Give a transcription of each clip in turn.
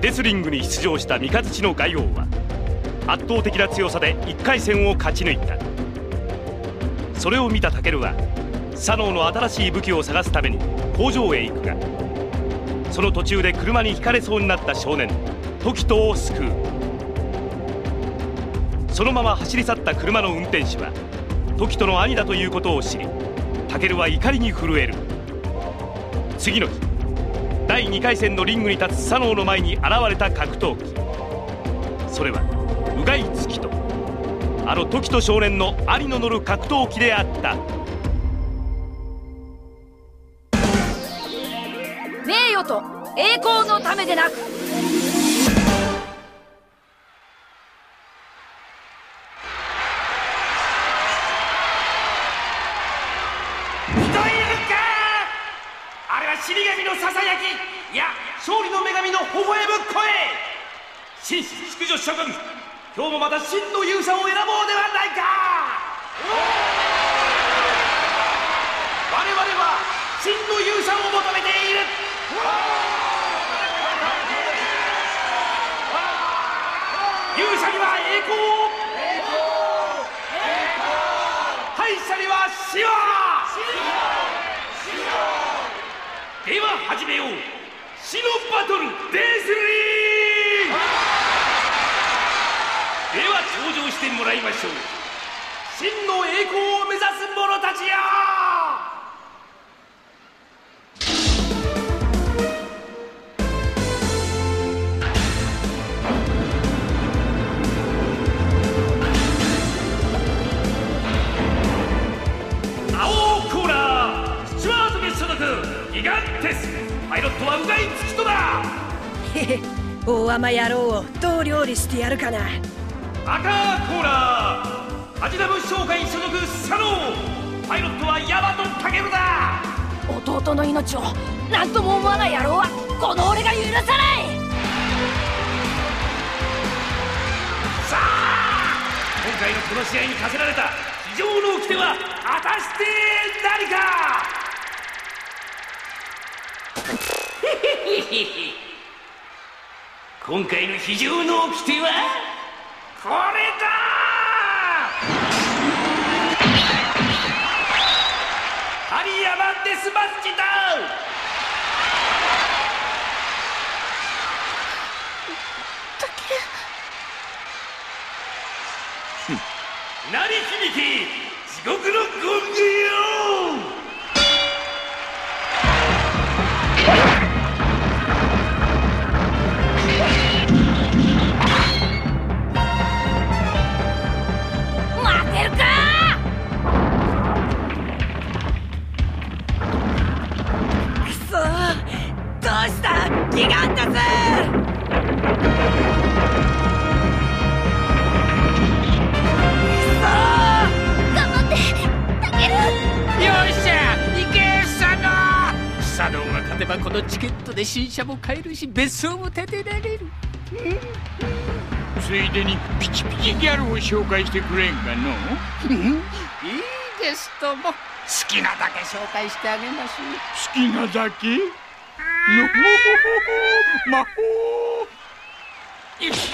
デスリングに出場した三日月の凱王は圧倒的な強さで1回戦を勝ち抜いた。それを見たタケルは左脳の新しい武器を探すために工場へ行くが、その途中で車にひかれそうになった少年時人を救う。そのまま走り去った車の運転手は時人の兄だということを知り、タケルは怒りに震える。次の日、第2回戦のリングに立つ左脳の前に現れた格闘技、それはうがい月とあの時人少年の兄の乗る格闘機であった。 名誉と栄光のためでなく、 死神のささやき、いや勝利の女神の微笑む声。紳士淑女諸君、今日もまた真の勇者を選ぼうではないか。我々は真の勇者を求めている。勇者には栄光を、敗者には死を。では始めよう、死のバトルデスリーグ。では登場してもらいましょう、真の栄光を目指す者たちよ。青コーナースチュワートゲ所属ギガンテス、パイロットはうがい月とだ。 へへ、大甘野郎をどう料理してやるかな。 赤コーナーアジダム商会所属サノー、パイロットはヤマトタケルだ。 弟の命を何とも思わない野郎はこの俺が許さない。 さあ、今回のこの試合に課せられた非常の掟は果たして何か。今回の非常の掟はこれだ。ハリヤマンデスマッチだ。鳴り響き地獄のゴングよ。 待てるか。 くそー、どうしたギガンテス。 サノーが勝てばこのチケットで新車も買えるし別荘も建てられる。 ついでにピチピチギャルを紹介してくれんかの。 いいですとも。好きなだけ紹介してあげます。 好きなだけの魔法。タケル、気合が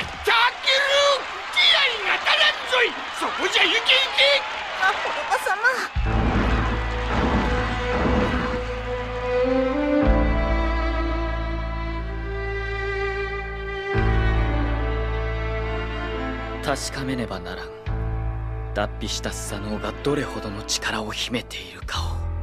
足らんぞい。そこじゃ行け行け。 あ、お様。 確かめねばならん。脱皮したスサノオがどれほどの力を秘めているかを。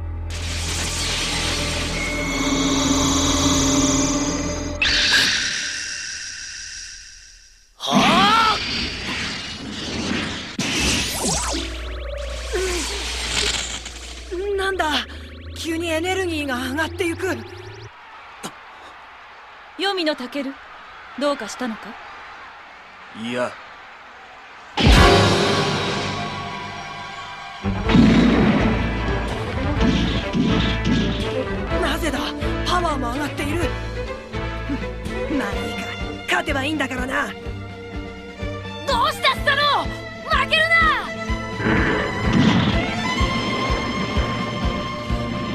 はあ！ なんだ、急にエネルギーが上がっていく。 黄泉のタケル、どうかしたのか。 いや、 なぜだ、パワーも上がっている。まあいいか、勝てばいいんだからな。 どうしたスサノー、負けるな。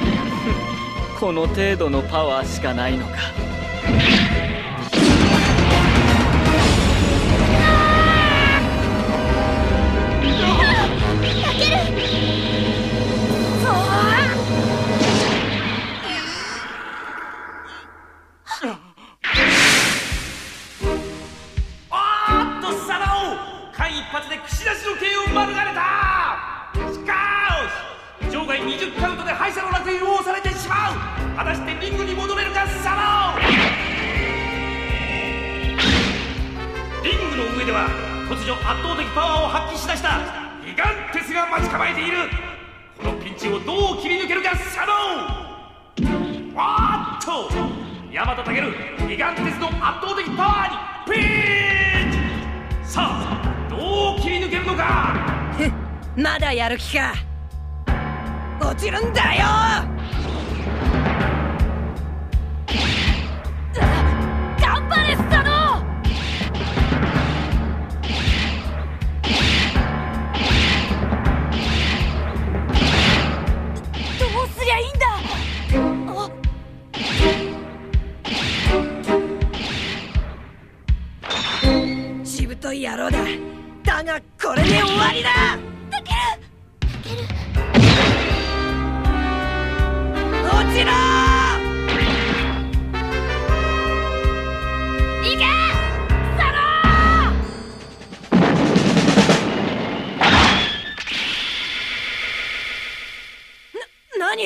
この程度のパワーしかないのか。 佐野間一髪で串出しの刑を免れた。しかし場外20カウントで敗者の楽園を押されてしまう。果たしてリングに戻れるか佐野。リングの上では突如圧倒的パワーを発揮しだしたギガンテスが待ち構えている。このピンチをどう切り抜けるか佐野。大和武ギガンテスの圧倒的パワーにピンチ。さあどう切り抜けるのか。 まだやる気か。落ちるんだよ。 頑張れ佐野。どうすりゃいいんだ。 しぶとい野郎だ。だがこれで終わりだ。 たける落ちろ。 いけ佐野。 何？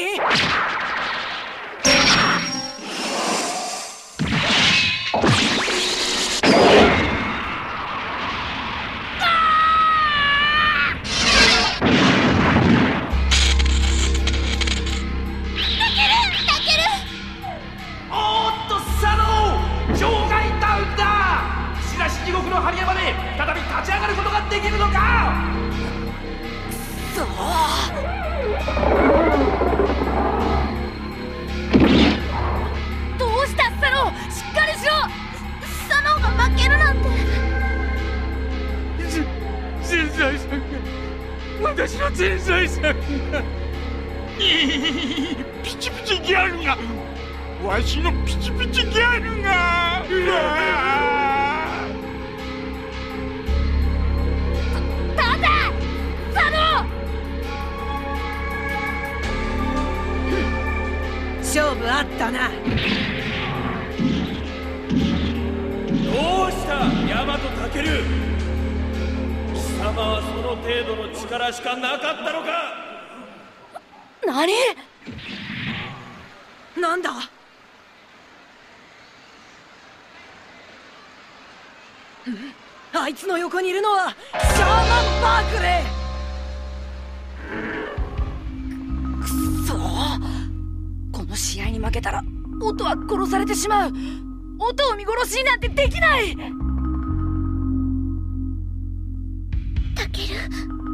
私の全財産がピチピチギャルがわしのピチピチギャルがただ佐野。 勝負あったな。 どうした大和武。貴様はその程度の力しかなかったのか。 何？ なんだ。あいつの横にいるのはシャーマン・バークレー。 くそー。この試合に負けたら音は殺されてしまう。音を見殺しになんてできない。たける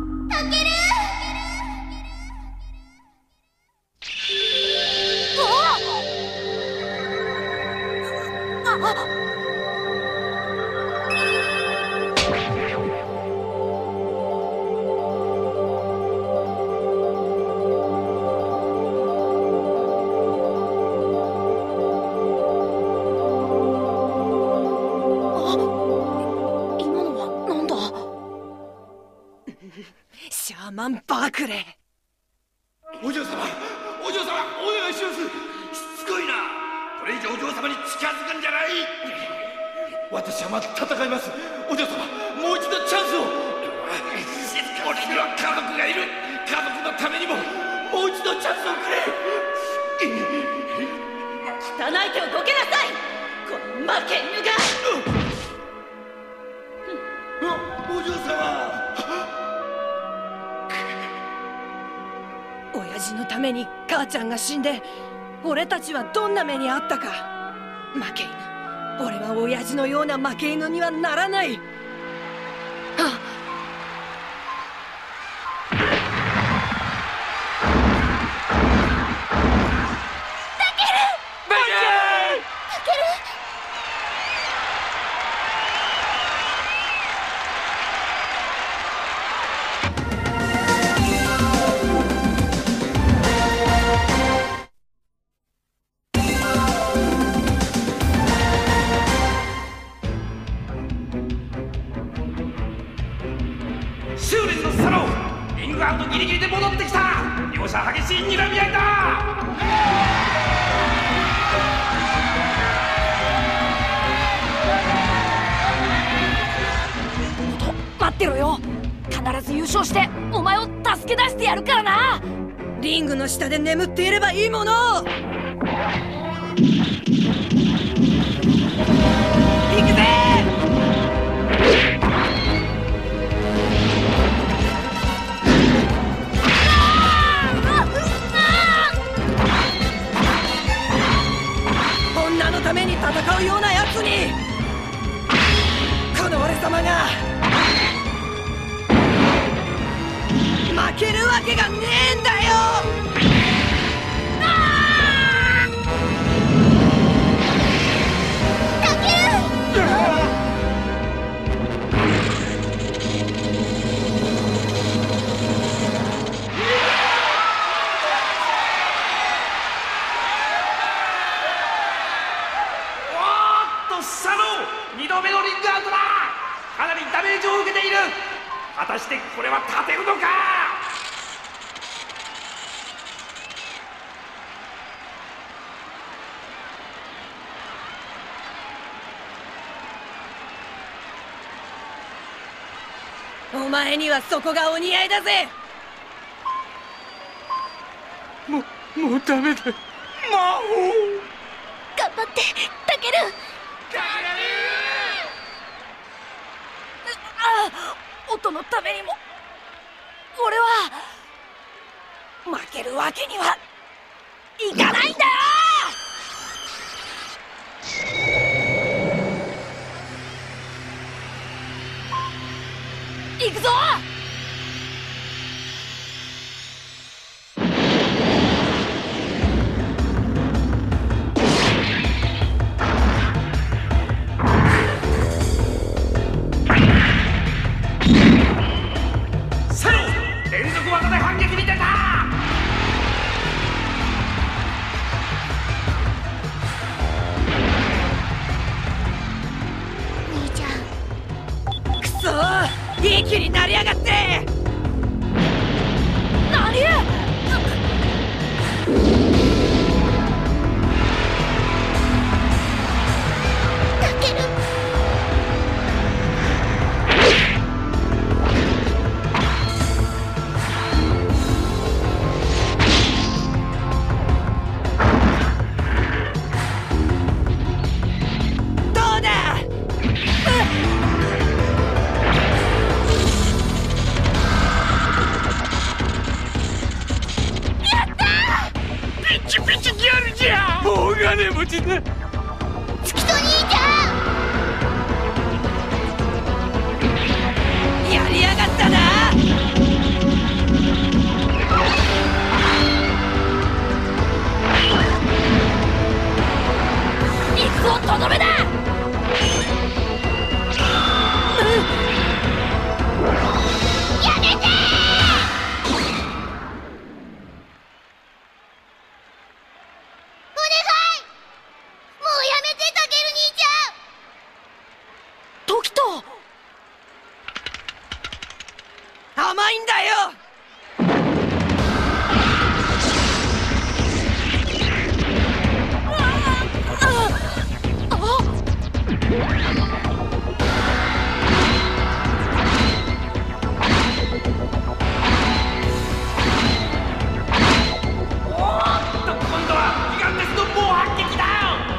シャーマン・バークレー。 お嬢様お願いします。しつこいな。これ以上お嬢様に近づくんじゃない。私はまだ戦います。お嬢様もう一度チャンスを。俺には家族がいる。家族のためにももう一度チャンスをくれ。 汚い手をどけなさい、この負け犬が。 お嬢様。 親父のために母ちゃんが死んで俺たちはどんな目にあったか。負け犬。俺は親父のような負け犬にはならない。 修練の佐野、リングアウトギリギリで戻ってきた。両者激しい睨み合いだ。 ず優勝してお前を助け出してやるからな。 リングの下で眠っていればいいもの。行くぜ。女のために戦うようなやつにこの俺様が負けるわけがねえんだよ。 2度目のリングアウトだ。かなりダメージを受けている。果たしてこれは勝てるのか。 お前にはそこがお似合いだぜ。 もうダメだ。魔王頑張ってタケル。 音のためにも俺は負けるわけにはいかないんだよ。行くぞ。 連続技で反撃に出た。 兄ちゃん。 くそー、いい気になりやがって。 何？ タケル。 大金持ちだ。 月と兄ちゃん。やりやがったな。 行くぞとどめだ。 やめて。 甘いんだよ。 今度はギガンテスの猛反撃だ。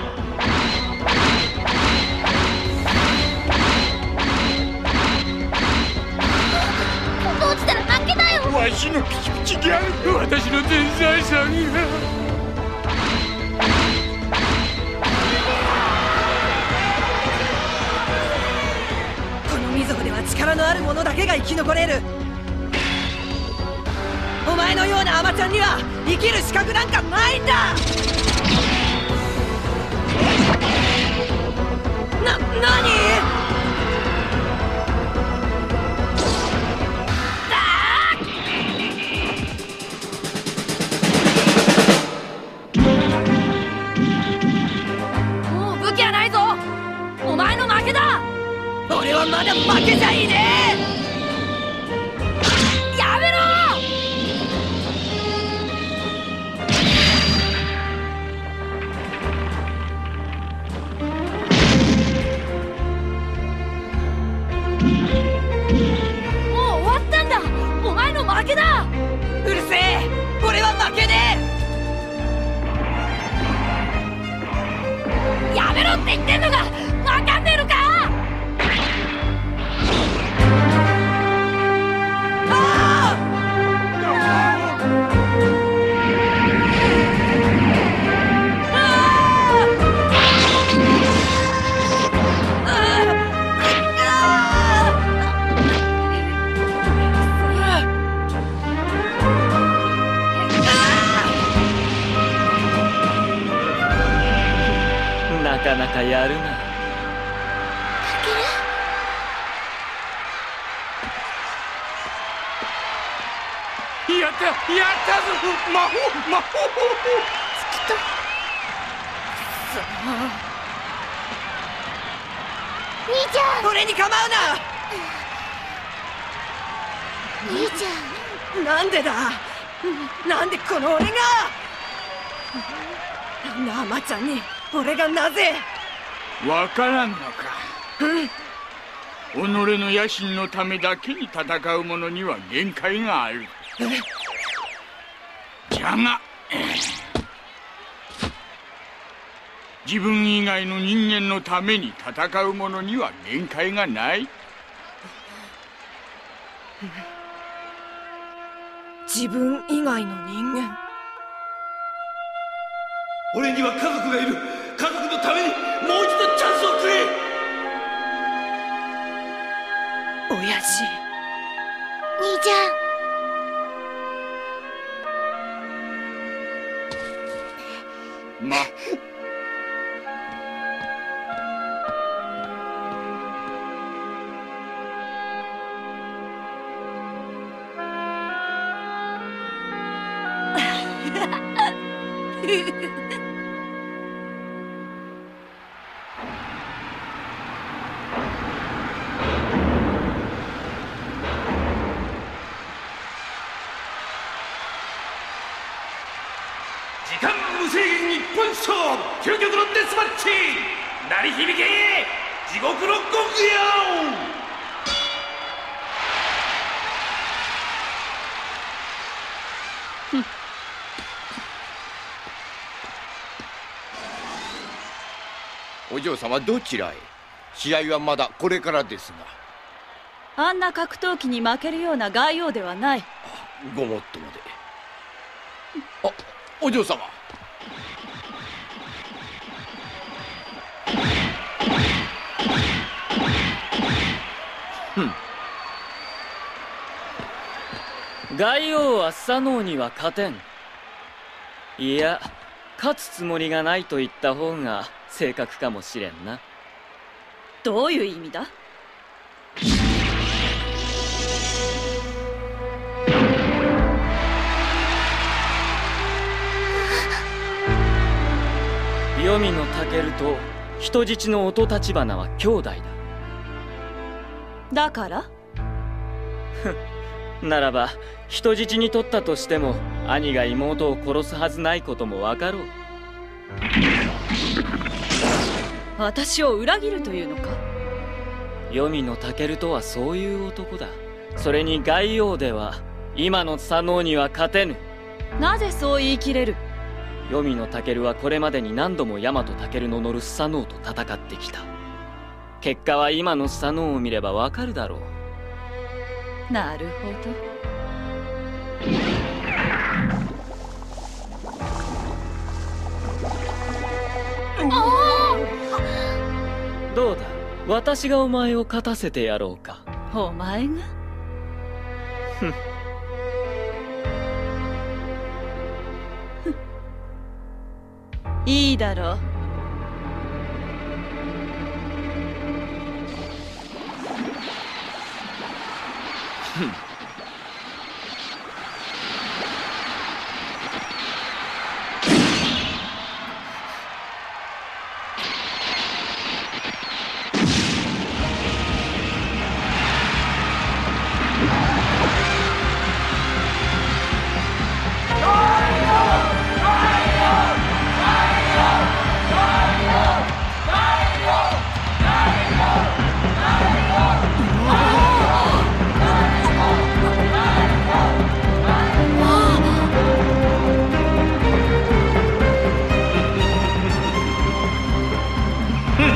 落ちたら負けだよ。 わしのピチピチギャル、私の全財産が。 このみずほでは力のある者だけが生き残れる。お前のようなアマちゃんには生きる資格なんかないんだ。何？ もう武器はないぞ。お前の負けだ。 俺はまだ負けちゃいねえ。やめろ。もう終わったんだ。 言ってんのが分かんねえのか。 なかなかやるな。 やったぞ魔法兄ちゃん、 俺に構う兄ちゃん。 な。なんでだ。なんでこの俺が。なあまちゃんに俺がなぜ。 わからんのか。己の野心のためだけに戦う者には限界がある。じゃが自分以外の人間のために戦う者には限界がない。 自分以外の人間。 俺には家族がいる。家族のためにもう一度チャンスをくれ。 親父。 兄ちゃん。 時間無制限一本勝負、究極のデスマッチ、鳴り響け地獄のゴングよ。 お嬢様どちらへ。試合はまだこれからですが。あんな格闘技に負けるような外王ではない。 ごもっともで。あ、お嬢様。 外王はスサノオには勝てん。いや、勝つつもりがないと言った方が正確かもしれんな。 どういう意味だ。 黄泉のタと人質の音立花は兄弟だ。 だからならば人質に取ったとしても兄が妹を殺すはずないこともわかろう。 私を裏切るというのか。 黄泉のタとはそういう男だ。それに外王では今のスサノオには勝てぬ。 なぜそう言い切れる。 黄泉のタはこれまでに何度もヤマトタケルの乗るスサノオと戦ってきた。結果は今のスサノオを見ればわかるだろう。 なるほど。どうだ、私がお前を勝たせてやろうか。 お前がいいだろう。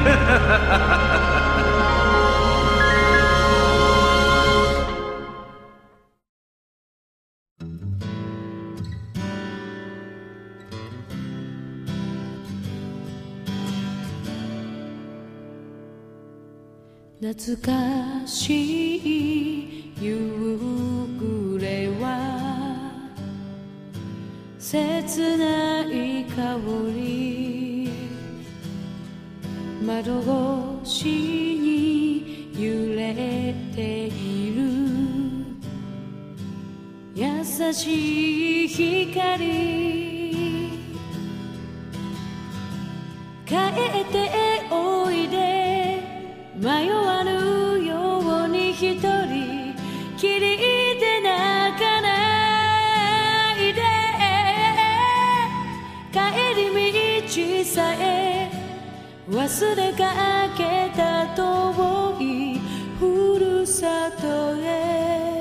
懐かしい夕暮れは切ない香り、窓越しに揺れている優しい光、帰っておいで迷わぬように一人きりで泣かないで、帰り道さえ忘れかけた遠いふるさとへ。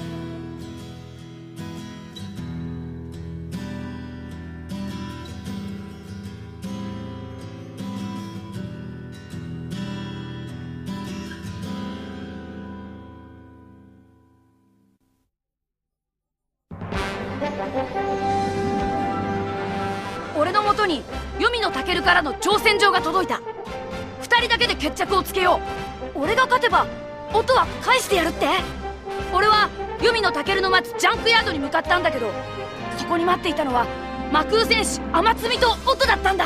俺のもとに黄泉のタケルからの挑戦状が届いた。2人だけで決着をつけよう。俺が勝てば音は返してやるって。俺は黄泉のタケルの待つジャンクヤードに向かったんだけど、そこに待っていたのは魔空戦士天津と音だったんだ。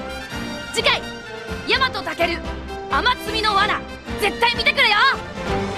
次回ヤマトタケル天津の罠、絶対見てくれよ。